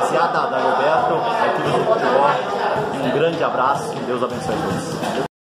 rapaziada da Roberto, a equipe do futebol. Um grande abraço, Deus abençoe a todos.